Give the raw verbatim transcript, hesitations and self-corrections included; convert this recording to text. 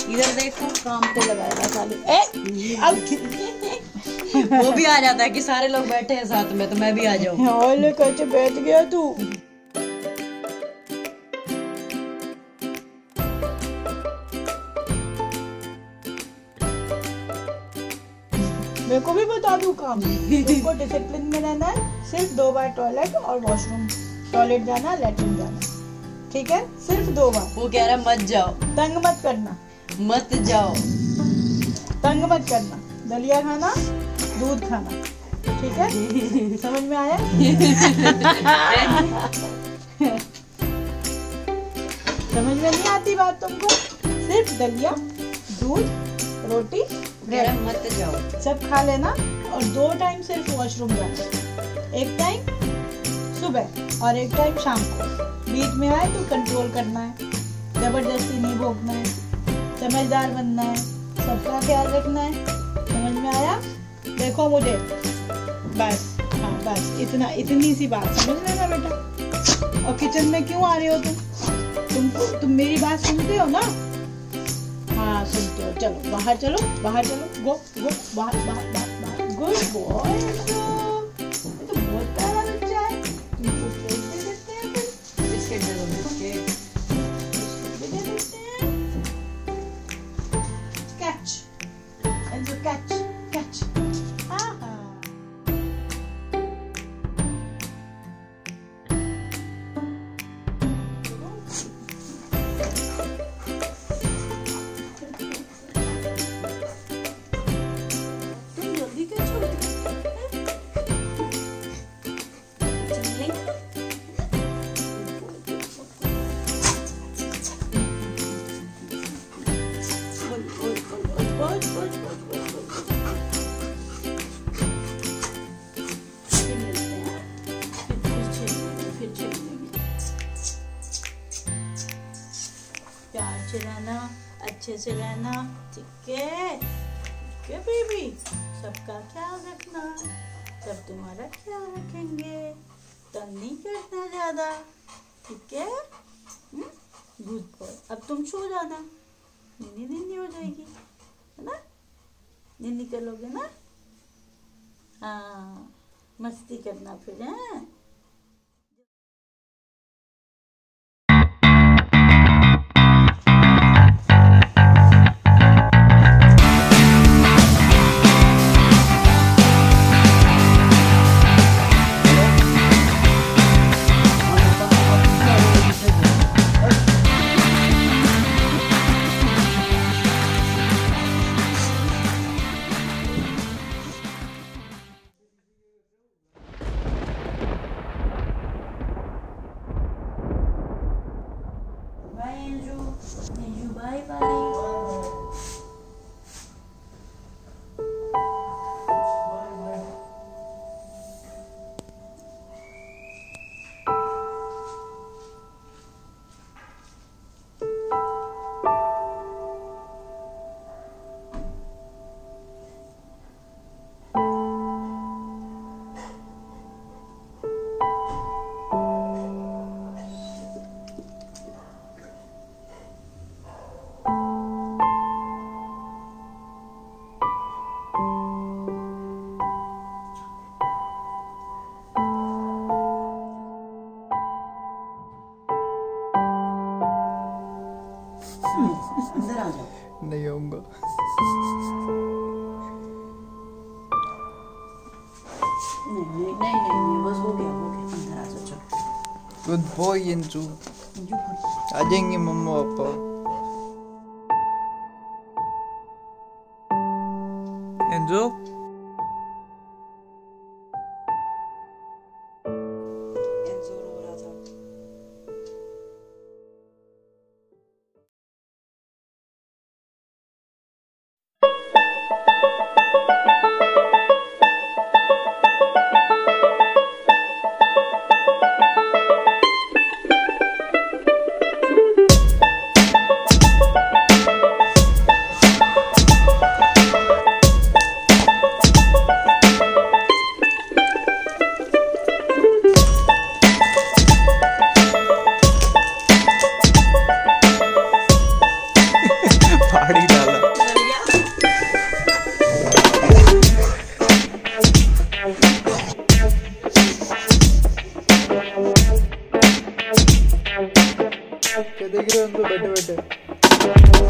इधर देखो काम पे लगाएगा साले। ए अब वो भी आ जाता है कि सारे लोग बैठे हैं साथ में तो मैं भी आ जाऊँ। ओले कैसे बैठ गया तू? मेरे को भी बता दूं काम। तुमको डिसिप्लिन में रहना है, सिर्फ दो बार टॉयलेट और वॉशरूम, टॉयलेट जाना, लेटरिन जाना, ठीक है? सिर्फ दो बार। वो कह रहा मत जाओ, तंग मत करना, मत जाओ, तंग मत करना। दलिया खाना, दूध खाना, ठीक है? समझ में आया? समझ में नहीं आती बात तुमको? सिर्फ दलिया, दूध, रोटी, मत जाओ, सब खा लेना और दो टाइम सिर्फ वॉशरूम जाना। एक टाइम सुबह और एक टाइम शाम को। बीच में आए तो कंट्रोल करना है, जबरदस्ती नहीं भोगना है, समझदार बनना है, सबका ख्याल रखना है। समझ में आया? देखो मुझे, बस हाँ बस इतना, इतनी सी बात समझ लेना बेटा। और किचन में क्यों आ रहे हो तुम? तुम तुम मेरी बात सुनते हो ना? हाँ सुनते हो। चलो बाहर चलो, बाहर चलो, गो गो बाहर बाहर बाहर बाहर। Good boy. ये तो बहुत प्यारा बच्चा है। तुमको केक दे देते हैं फिर। बिस्किट दे दो, बिस्किट। बिस्किट दे देते हैं। Catch Enzo, catch catch. हाँ हाँ। प्यार से रहना, अच्छे से रहना, ठीक है? ठीक है बेबी, सबका ख्याल रखना, सब तुम्हारा ख्याल रखेंगे, तंग नहीं करना ज्यादा, ठीक है? Good boy. अब तुम सो जाना, नींद नींद हो जाएगी, है ना? नींद निकलोगे ना? हाँ, मस्ती करना फिर, है? Bye Enzo. Enzo, bye bye. अंदर आ जाओ। नहीं आऊंगा। नहीं नहीं नहीं नहीं, बस हो गया हो गया, अंदर आ जाओ, चलो। Good boy Anju. आ जाएंगे मम्मा पापा। एंजू एंजो रो रहा था। है।